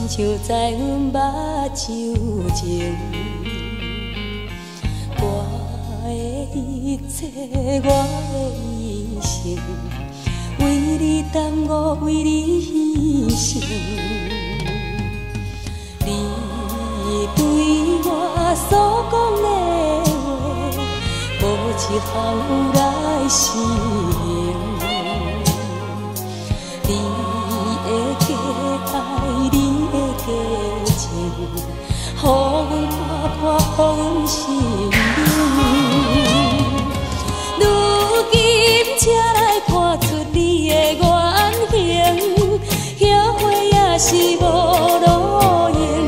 像在阮目睭前，我的一切，我的一生，为你耽误，为你牺牲。你对我所讲的话，无一项有来实行。你的假爱，你的假情，予阮看看，予阮心冷。如今才来看出你的原形，后悔也是无路用。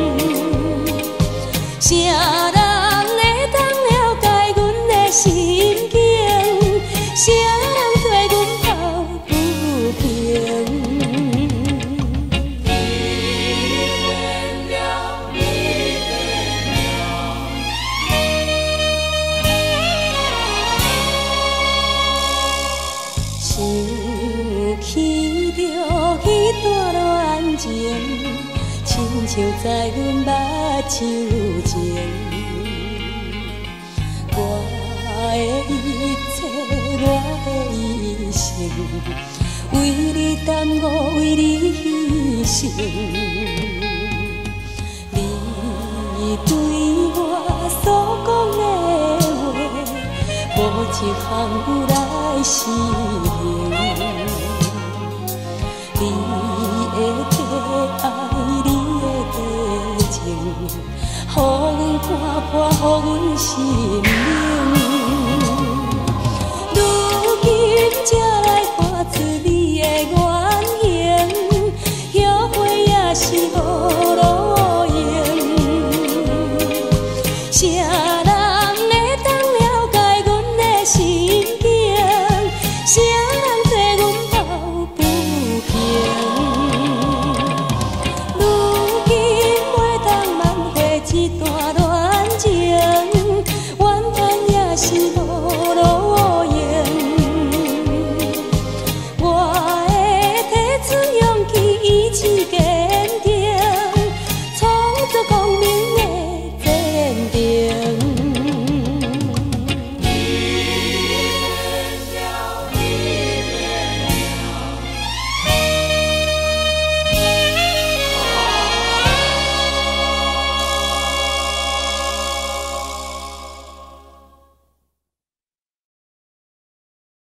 啥人会当了解阮的心境？啥人替阮抱不平？想起着彼段恋情，亲像在阮目睭前。我的一切，我的一生，为你耽误，为你牺牲。你对我所讲的话，无一项有来实行。你的假爱，你的假情，予阮看破，予阮心冷。